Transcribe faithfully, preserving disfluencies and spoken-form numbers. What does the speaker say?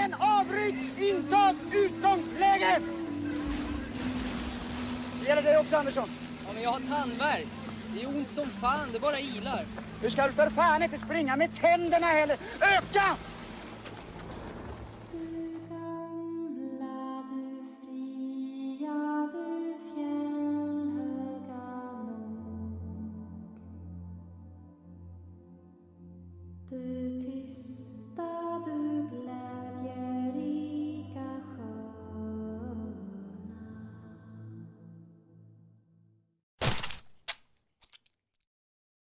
Övningen avbryts! Intag utgångsläge! Det gäller dig också, Andersson. Ja, men jag har tandvärk. Det är ont som fan, det bara ilar. Du ska för fan inte springa med tänderna heller. Öka